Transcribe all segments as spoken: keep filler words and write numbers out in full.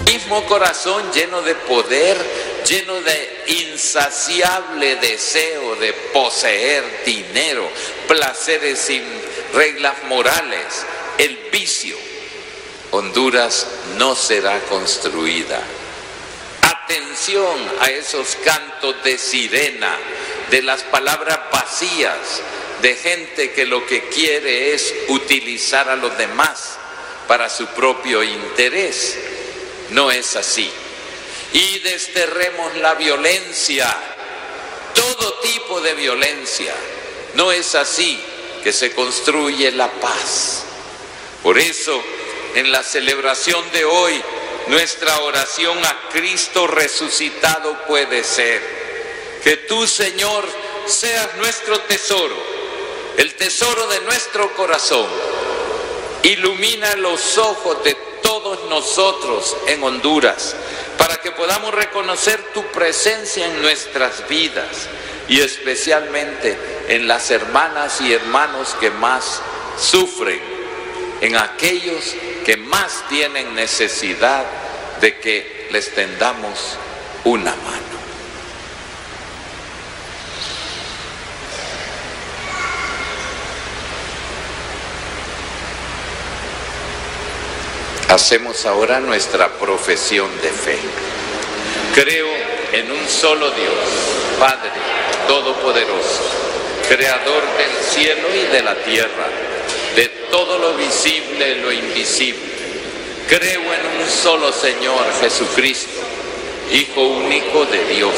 mismo corazón lleno de poder, lleno de insaciable deseo de poseer dinero, placeres sin reglas morales, el vicio, Honduras no será construida. Atención a esos cantos de sirena, de las palabras vacías, de gente que lo que quiere es utilizar a los demás para su propio interés. No es así. Y desterremos la violencia, todo tipo de violencia. No es así que se construye la paz. Por eso, en la celebración de hoy, nuestra oración a Cristo resucitado puede ser: que tú, Señor, seas nuestro tesoro, el tesoro de nuestro corazón. Ilumina los ojos de todos nosotros en Honduras, para que podamos reconocer tu presencia en nuestras vidas y especialmente en las hermanas y hermanos que más sufren, en aquellos que más tienen necesidad de que les tendamos una mano. Hacemos ahora nuestra profesión de fe. Creo en un solo Dios, Padre Todopoderoso, Creador del cielo y de la tierra, de todo lo visible y lo invisible. Creo en un solo Señor Jesucristo, Hijo único de Dios,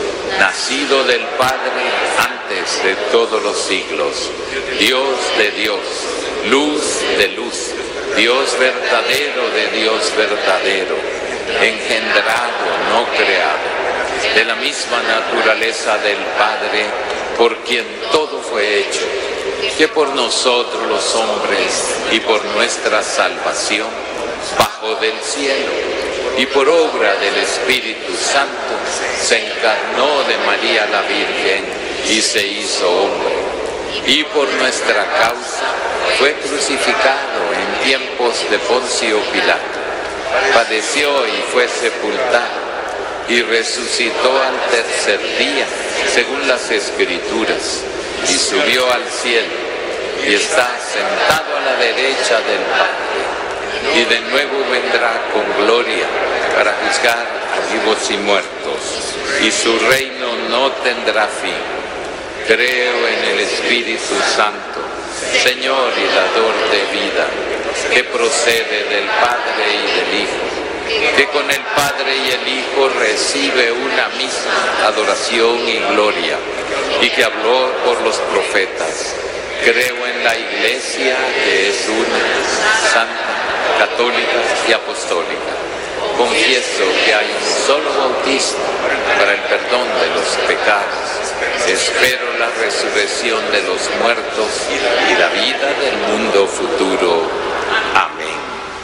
nacido del Padre antes de todos los siglos, Dios de Dios, luz de luz, Dios verdadero de Dios verdadero, engendrado, no creado, de la misma naturaleza del Padre, por quien todo fue hecho, que por nosotros los hombres y por nuestra salvación bajó del cielo y por obra del Espíritu Santo se encarnó de María la Virgen y se hizo hombre, y por nuestra causa fue crucificado en tiempos de Poncio Pilato, padeció y fue sepultado y resucitó al tercer día según las Escrituras y subió al cielo y está sentado a la derecha del Padre y de nuevo vendrá con gloria para juzgar a vivos y muertos, y su reino no tendrá fin. Creo en el Espíritu Santo, Señor y dador de vida, que procede del Padre y del Hijo, que con el Padre y el Hijo recibe una misma adoración y gloria, y que habló por los profetas. Creo en la Iglesia, que es una, santa, católica y apostólica. Confieso que hay un solo bautismo para el perdón de los pecados. Espero la resurrección de los muertos y la vida del mundo futuro. Amén.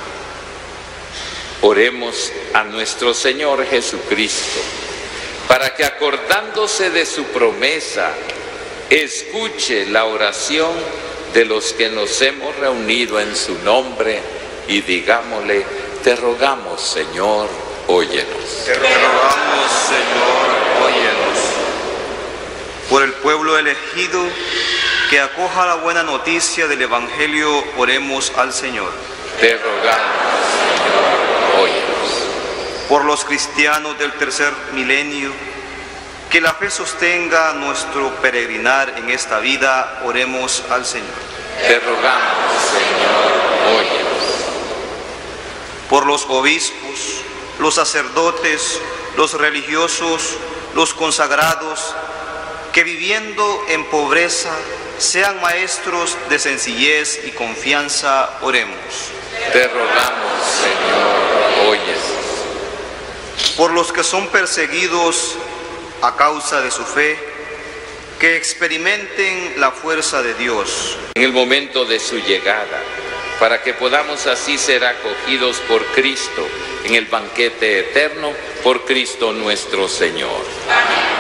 Oremos a nuestro Señor Jesucristo, para que, acordándose de su promesa, escuche la oración de los que nos hemos reunido en su nombre y digámosle: te rogamos, Señor, óyenos. Te rogamos, Señor, óyenos. Por el pueblo elegido que acoja la buena noticia del Evangelio, oremos al Señor. Te rogamos, Señor, óyenos. Por los cristianos del tercer milenio, que la fe sostenga nuestro peregrinar en esta vida, oremos al Señor. Te rogamos, Señor, óyenos. Por los obispos, los sacerdotes, los religiosos, los consagrados, que viviendo en pobreza sean maestros de sencillez y confianza, oremos. Te rogamos, Señor, óyenos. Por los que son perseguidos a causa de su fe, que experimenten la fuerza de Dios en el momento de su llegada, para que podamos así ser acogidos por Cristo en el banquete eterno, por Cristo nuestro Señor. Amén.